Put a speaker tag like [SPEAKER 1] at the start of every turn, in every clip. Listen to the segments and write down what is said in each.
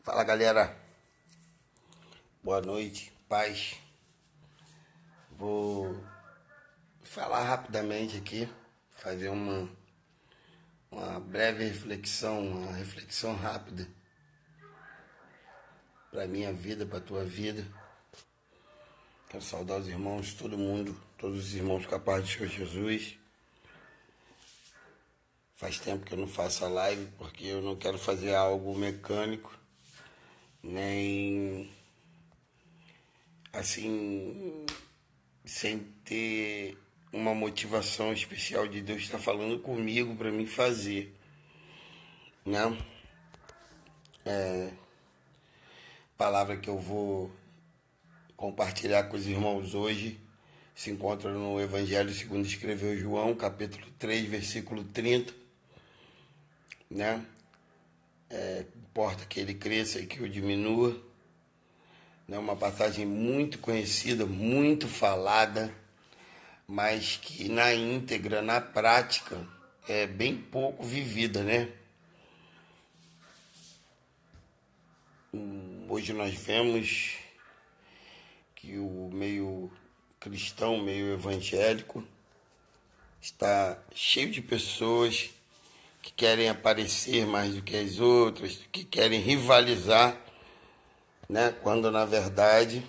[SPEAKER 1] Fala, galera, boa noite, paz. Vou falar rapidamente aqui, fazer uma breve reflexão, uma reflexão rápida para minha vida, para tua vida. Quero saudar os irmãos, todo mundo, todos os irmãos com a paz do Senhor Jesus. Faz tempo que eu não faço a live porque eu não quero fazer algo mecânico, nem assim, sem ter uma motivação especial de Deus estar falando comigo para mim fazer, né? Palavra que eu vou compartilhar com os irmãos hoje se encontra no Evangelho segundo escreveu João, capítulo 3, versículo 30, né? Importa que ele cresça e que eu diminua. É uma passagem muito conhecida, muito falada, mas que na íntegra, na prática, é bem pouco vivida, né? Hoje nós vemos que o meio cristão, meio evangélico, está cheio de pessoas que querem aparecer mais do que as outras, que querem rivalizar, né? Quando na verdade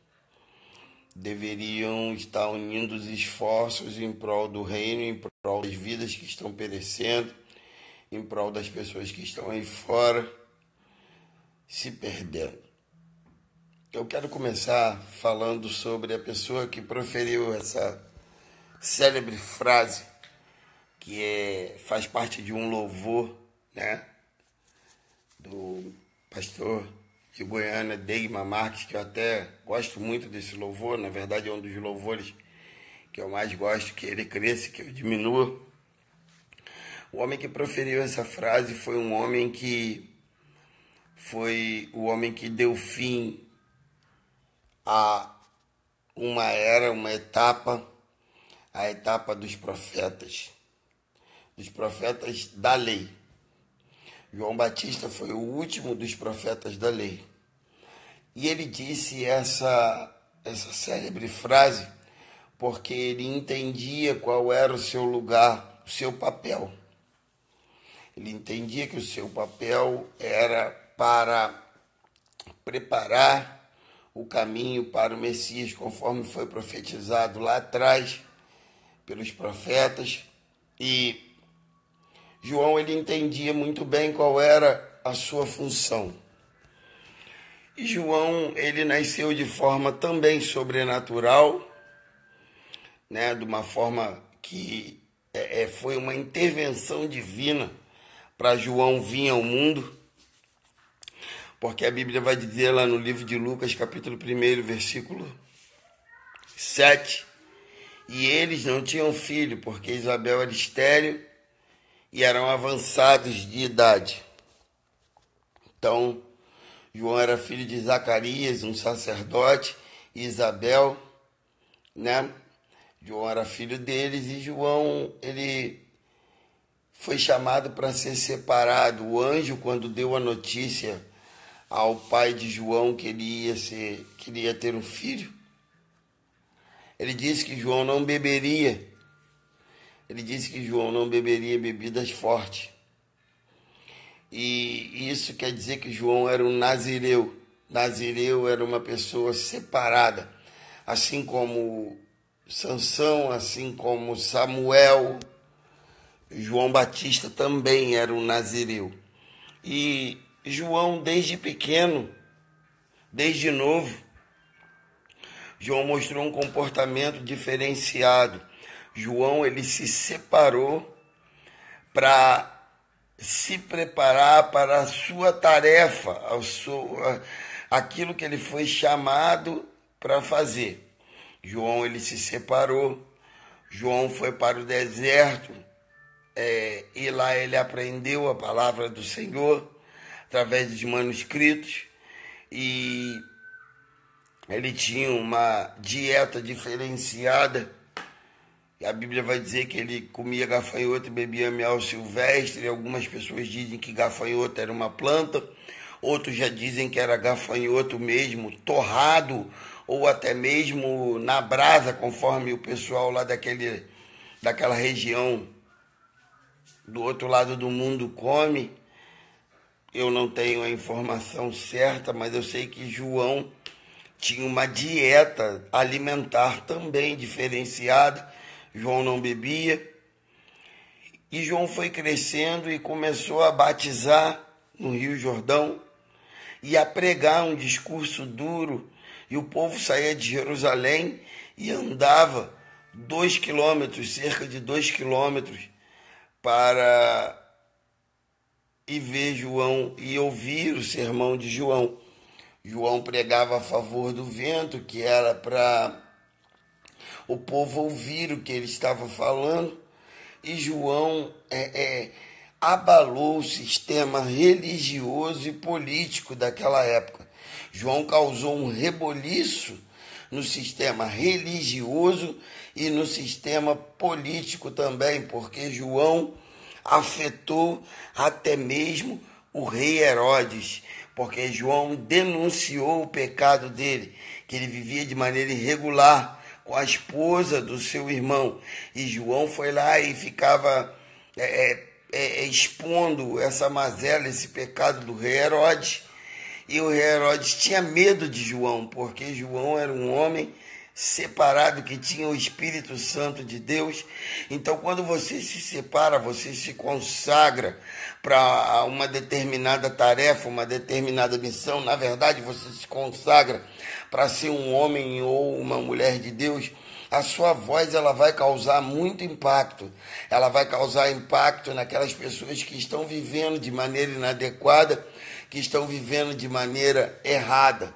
[SPEAKER 1] deveriam estar unindo os esforços em prol do reino, em prol das vidas que estão perecendo, em prol das pessoas que estão aí fora se perdendo. Eu quero começar falando sobre a pessoa que proferiu essa célebre frase, que faz parte de um louvor, né, do pastor de Goiânia, Deima Marques, que eu até gosto muito desse louvor. Na verdade é um dos louvores que eu mais gosto, que ele cresça, que eu diminua. O homem que proferiu essa frase foi o homem que deu fim a uma era, uma etapa, a etapa dos profetas da lei. João Batista foi o último dos profetas da lei. E ele disse essa célebre frase porque ele entendia qual era o seu lugar, o seu papel. Ele entendia que o seu papel era para preparar o caminho para o Messias, conforme foi profetizado lá atrás pelos profetas. E João, ele entendia muito bem qual era a sua função. E João, ele nasceu de forma também sobrenatural, né? De uma forma que foi uma intervenção divina para João vir ao mundo. Porque a Bíblia vai dizer lá no livro de Lucas, capítulo 1, versículo 7, e eles não tinham filho, porque Isabel era estéril e eram avançados de idade. Então, João era filho de Zacarias, um sacerdote, e Isabel, né? João era filho deles, e João, ele foi chamado para ser separado. O anjo, quando deu a notícia ao pai de João que ele ia ter um filho, ele disse que João não beberia. Ele disse que João não beberia bebidas fortes. E isso quer dizer que João era um nazireu. Nazireu era uma pessoa separada, assim como Sansão, assim como Samuel. João Batista também era um nazireu. E João, desde pequeno, desde novo, João mostrou um comportamento diferenciado. João, ele se separou para se preparar para a sua tarefa, aquilo que ele foi chamado para fazer. João, ele se separou. João foi para o deserto, e lá ele aprendeu a palavra do Senhor através dos manuscritos, e ele tinha uma dieta diferenciada. E a Bíblia vai dizer que ele comia gafanhoto e bebia mel silvestre. Algumas pessoas dizem que gafanhoto era uma planta, outros já dizem que era gafanhoto mesmo, torrado, ou até mesmo na brasa, conforme o pessoal lá daquela região do outro lado do mundo come. Eu não tenho a informação certa, mas eu sei que João tinha uma dieta alimentar também diferenciada. João não bebia. E João foi crescendo e começou a batizar no Rio Jordão e a pregar um discurso duro. E o povo saía de Jerusalém e andava 2 quilômetros, cerca de 2 quilômetros, para ir ver João e ouvir o sermão de João. João pregava a favor do vento, que era para o povo ouvir o que ele estava falando. E João abalou o sistema religioso e político daquela época. João causou um reboliço no sistema religioso e no sistema político também, porque João afetou até mesmo o rei Herodes, porque João denunciou o pecado dele, que ele vivia de maneira irregular com a esposa do seu irmão. E João foi lá e ficava expondo essa mazela, esse pecado do rei Herodes. E o rei Herodes tinha medo de João, porque João era um homem separado, que tinha o Espírito Santo de Deus. Então, quando você se separa, você se consagra para uma determinada tarefa, uma determinada missão. Na verdade, você se consagra para ser um homem ou uma mulher de Deus. A sua voz, ela vai causar muito impacto. Ela vai causar impacto naquelas pessoas que estão vivendo de maneira inadequada, que estão vivendo de maneira errada.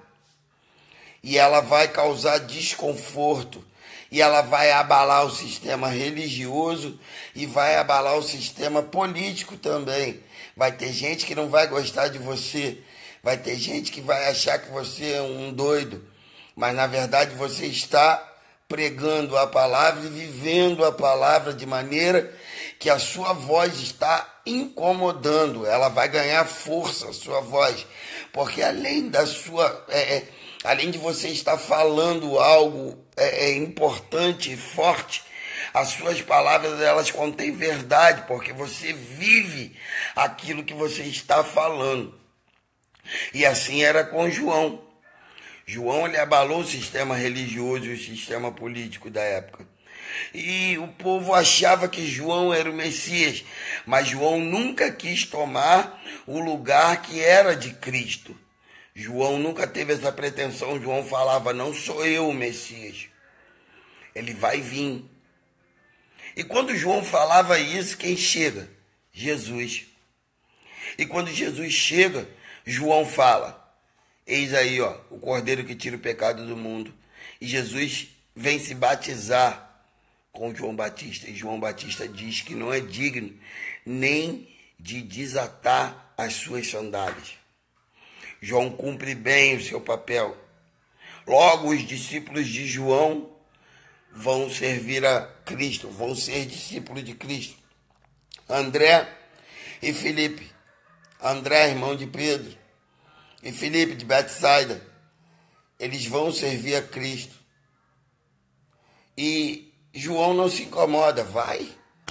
[SPEAKER 1] E ela vai causar desconforto, e ela vai abalar o sistema religioso e vai abalar o sistema político também. Vai ter gente que não vai gostar de você, vai ter gente que vai achar que você é um doido, mas na verdade você está pregando a palavra e vivendo a palavra de maneira que a sua voz está incomodando. Ela vai ganhar força, a sua voz, porque além da sua... além de você estar falando algo importante e forte, as suas palavras, elas contêm verdade, porque você vive aquilo que você está falando. E assim era com João. João, ele abalou o sistema religioso e o sistema político da época. E o povo achava que João era o Messias, mas João nunca quis tomar o lugar que era de Cristo. João nunca teve essa pretensão. João falava: não sou eu o Messias, ele vai vir. E quando João falava isso, quem chega? Jesus. E quando Jesus chega, João fala: eis aí, ó, o Cordeiro que tira o pecado do mundo. E Jesus vem se batizar com João Batista. E João Batista diz que não é digno nem de desatar as suas sandálias. João cumpre bem o seu papel. Logo, os discípulos de João vão servir a Cristo, vão ser discípulos de Cristo. André e Filipe. André, irmão de Pedro, e Filipe de Betsaida, eles vão servir a Cristo. E João não se incomoda, vai.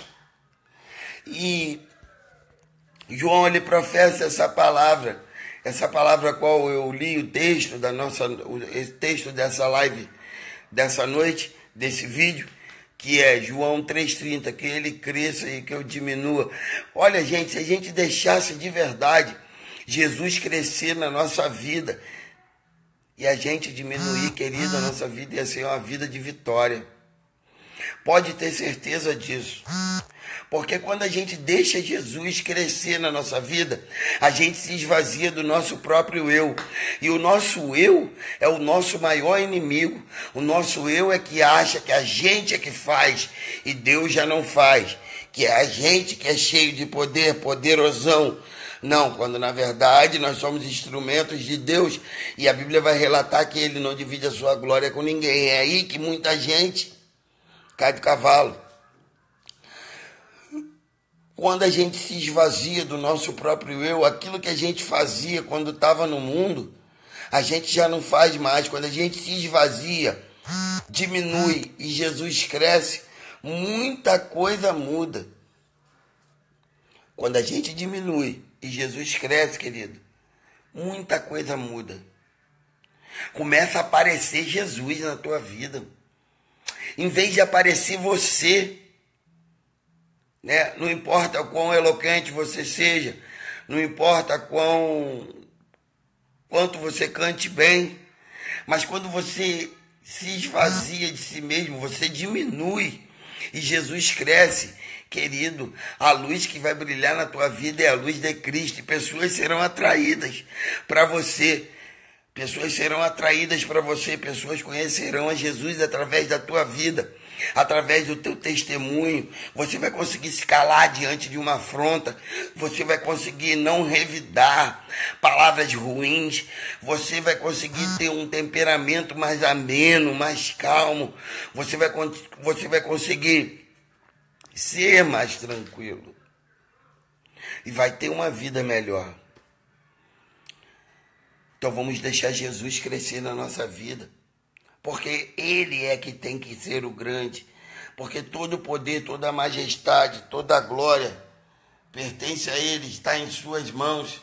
[SPEAKER 1] E João, ele professa essa palavra a qual eu li o texto o texto dessa live, dessa noite, desse vídeo, que é João 3,30, que ele cresça e que eu diminua. Olha, gente, se a gente deixasse de verdade Jesus crescer na nossa vida e a gente diminuir, querido, a nossa vida ia ser uma vida de vitória. Pode ter certeza disso. Porque quando a gente deixa Jesus crescer na nossa vida, a gente se esvazia do nosso próprio eu. E o nosso eu é o nosso maior inimigo. O nosso eu é que acha que a gente é que faz e Deus já não faz. Que é a gente que é cheio de poder, poderosão. Não, quando na verdade nós somos instrumentos de Deus. E a Bíblia vai relatar que Ele não divide a sua glória com ninguém. É aí que muita gente cai do cavalo. Quando a gente se esvazia do nosso próprio eu, aquilo que a gente fazia quando estava no mundo, a gente já não faz mais. Quando a gente se esvazia, diminui e Jesus cresce, muita coisa muda. Quando a gente diminui e Jesus cresce, querido, muita coisa muda. Começa a aparecer Jesus na tua vida. Em vez de aparecer você, né? Não importa quão eloquente você seja, não importa quanto você cante bem, mas quando você se esvazia de si mesmo, você diminui e Jesus cresce, querido, a luz que vai brilhar na tua vida é a luz de Cristo, e pessoas serão atraídas para você. Pessoas serão atraídas para você, pessoas conhecerão a Jesus através da tua vida, através do teu testemunho. Você vai conseguir se calar diante de uma afronta, você vai conseguir não revidar palavras ruins, você vai conseguir ter um temperamento mais ameno, mais calmo, você vai conseguir ser mais tranquilo e vai ter uma vida melhor. Então vamos deixar Jesus crescer na nossa vida, porque Ele é que tem que ser o grande, porque todo o poder, toda a majestade, toda a glória pertence a Ele, está em suas mãos.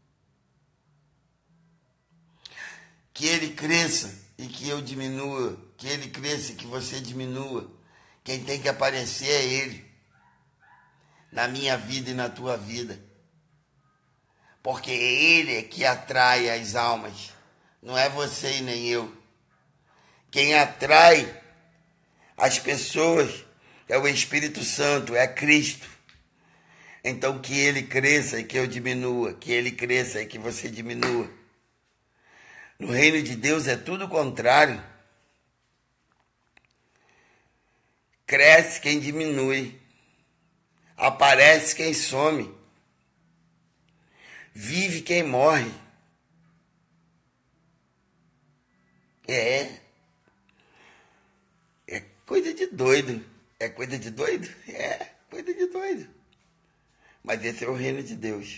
[SPEAKER 1] Que Ele cresça e que eu diminua, que Ele cresça e que você diminua. Quem tem que aparecer é Ele, na minha vida e na tua vida. Porque Ele é que atrai as almas, não é você e nem eu. Quem atrai as pessoas é o Espírito Santo, é Cristo. Então que Ele cresça e que eu diminua, que Ele cresça e que você diminua. No reino de Deus é tudo o contrário. Cresce quem diminui, aparece quem some. Vive quem morre. É coisa de doido. É coisa de doido? É coisa de doido. Mas esse é o reino de Deus.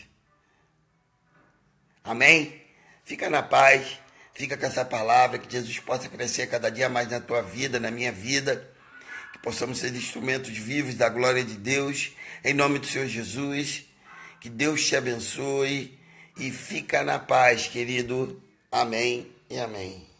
[SPEAKER 1] Amém? Fica na paz. Fica com essa palavra. Que Jesus possa crescer cada dia mais na tua vida, na minha vida. Que possamos ser instrumentos vivos da glória de Deus. Em nome do Senhor Jesus. Que Deus te abençoe. E fica na paz, querido. Amém e amém.